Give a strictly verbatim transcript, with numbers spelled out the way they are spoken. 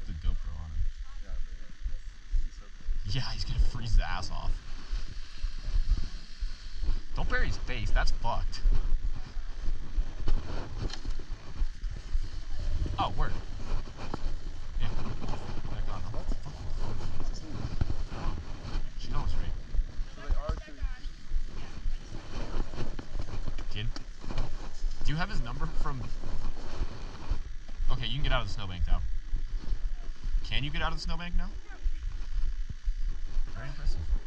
left the GoPro on him. Yeah, man. He's so close. Yeah, he's gonna freeze his ass off. Don't bury his face, that's fucked. Oh, word. Yeah. Back on. What? She knows, right? So they are two. Kid? Do you have his number from... Okay, you can get out of the snowbank now. Can you get out of the snowbank now? Very impressive.